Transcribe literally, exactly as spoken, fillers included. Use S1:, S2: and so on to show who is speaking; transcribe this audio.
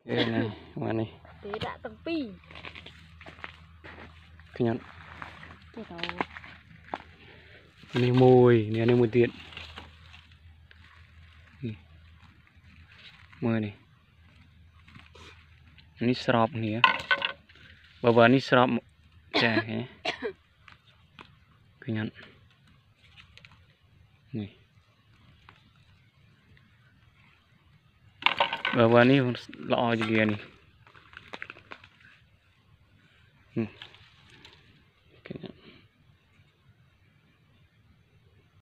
S1: Cái này mà này
S2: thế đã tầng pi
S1: cái nhận
S2: cái đầu
S1: này mùi này này mùi tiện mùi này ini serap nih ya bawa ini serap cah ya kenyan nih bawa ini lo juga nih hmm. Kenyan